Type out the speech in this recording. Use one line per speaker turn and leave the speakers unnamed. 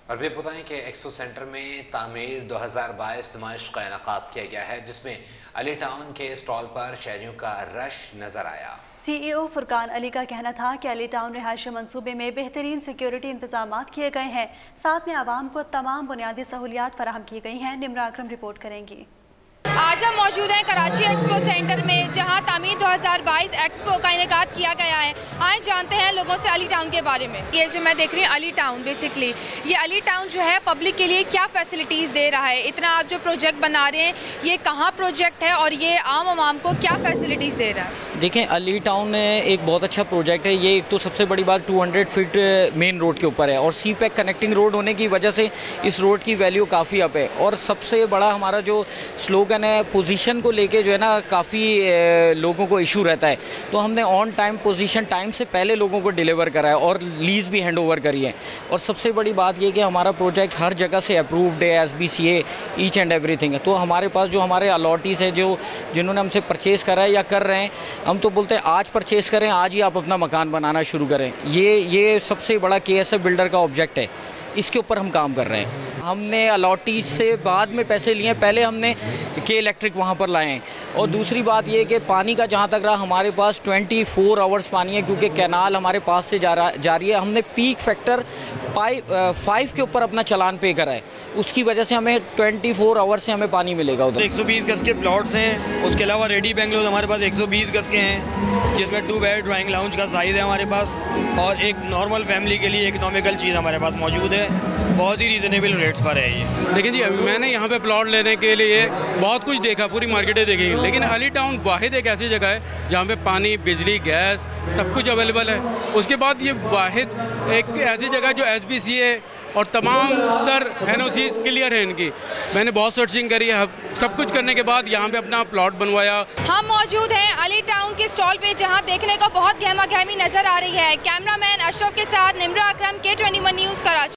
और भी बताएं कि एक्सपो सेंटर में तामीर 2022 नुमाइश का इनेकाद किया गया है, जिसमें अली टाउन के स्टॉल पर शहरियों का रश नजर आया।
CEO फुरकान अली का कहना था कि अली टाउन रिहायशी मंसूबे में बेहतरीन सिक्योरिटी इंतजाम किए गए हैं, साथ में आवाम को तमाम बुनियादी सहूलियात फराहम की गई हैं। निम्रा अकरम रिपोर्ट करेंगी।
आज हम मौजूद हैं कराची एक्सपो सेंटर में, जहां तामीर 2022 एक्सपो का इनेकाद किया गया है। आज जानते हैं लोगों से अली टाउन के बारे में। ये जो मैं देख रही हूँ अली टाउन, बेसिकली ये अली टाउन जो है पब्लिक के लिए क्या फैसिलिटीज़ दे रहा है? इतना आप जो प्रोजेक्ट बना रहे हैं, ये कहाँ प्रोजेक्ट है और ये आम आवाम को क्या फैसिलिटीज़ दे रहा है?
देखें, अली टाउन एक बहुत अच्छा प्रोजेक्ट है। ये एक तो सबसे बड़ी बात 200 फीट मेन रोड के ऊपर है और सी पैक कनेक्टिंग रोड होने की वजह से इस रोड की वैल्यू काफ़ी अप है। और सबसे बड़ा हमारा जो स्लोगन है, पोजीशन को लेके जो है ना, काफ़ी लोगों को इशू रहता है, तो हमने ऑन टाइम पोजीशन टाइम से पहले लोगों को डिलीवर करा है और लीज भी हैंड ओवर करी है। और सबसे बड़ी बात ये कि हमारा प्रोजेक्ट हर जगह से अप्रूव्ड है, SBCA ईच एंड एवरीथिंग है। तो हमारे पास जो हमारे अलॉटीज़ हैं, जिन्होंने हमसे परचेज़ करा है या कर रहे हैं, हम तो बोलते हैं आज परचेज़ करें, आज ही आप अपना मकान बनाना शुरू करें। ये सबसे बड़ा KSF बिल्डर का ऑब्जेक्ट है, इसके ऊपर हम काम कर रहे हैं। हमने अलॉटीज से बाद में पैसे लिए, पहले हमने के इलेक्ट्रिक वहाँ पर लाए हैं। और दूसरी बात ये कि पानी का जहाँ तक रहा, हमारे पास 24 आवर्स पानी है, क्योंकि कैनाल हमारे पास से जा रही है। हमने पीक फैक्टर 5 के ऊपर अपना चालान पे करा है, उसकी वजह से हमें 24 आवर्स से हमें पानी मिलेगा उधर।
120 गज के प्लॉट्स हैं, उसके अलावा रेडी बेंगलोर हमारे पास 120 गज के हैं, जिसमें 2 बेड ड्राइंग लाउंज का साइज़ है हमारे पास। और एक नॉर्मल फैमिली के लिए इकोनॉमिकल चीज़ हमारे पास मौजूद है, बहुत ही रीज़नेबल रेट्स पर है ये।
देखिए जी, मैंने यहाँ पे प्लॉट लेने के लिए बहुत कुछ देखा, पूरी मार्केटें देखी, लेकिन अली टाउन वाहिद एक ऐसी जगह है जहाँ पे पानी, बिजली, गैस सब कुछ अवेलेबल है। उसके बाद ये वाहिद एक ऐसी जगह जो SBCA और तमाम दर NOCs क्लियर है इनकी। मैंने बहुत सर्चिंग करी है, सब कुछ करने के बाद यहाँ पे अपना प्लॉट बनवाया।
हम मौजूद हैं अली टाउन के स्टॉल पे, जहाँ देखने को बहुत गहमा गहमी नजर आ रही है। कैमरामैन अशरफ के साथ निम्रा अकरम, K21 न्यूज़, कराची।